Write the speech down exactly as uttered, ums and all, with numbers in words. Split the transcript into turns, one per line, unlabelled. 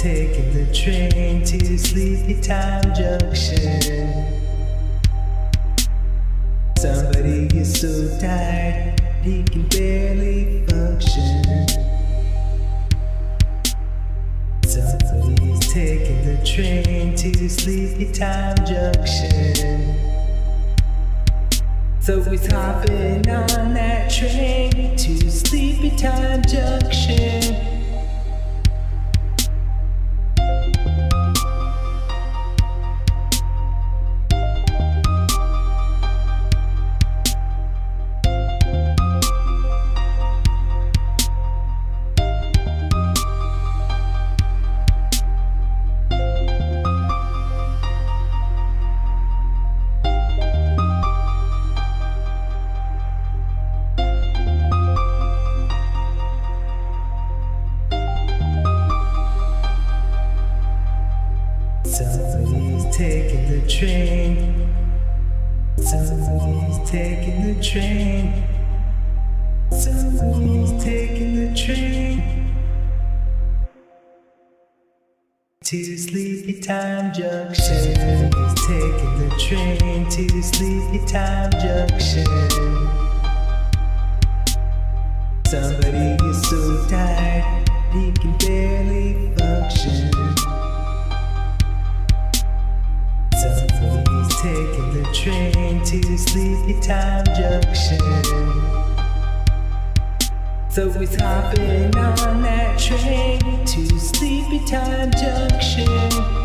taking the train to Sleepytime junction. Somebody is so tired he can barely function. Somebody's taking the train to Sleepytime junction. So he's hopping on that train to Sleepytime junction. Somebody's taking the train. Somebody's taking the train. Somebody's taking the train to Sleepytime junction. Somebody's taking the train to Sleepytime junction. Somebody is so tired he can barely function. Somebody's taking the train to Sleepytime junction. So he's hopping on that train to Sleepytime junction.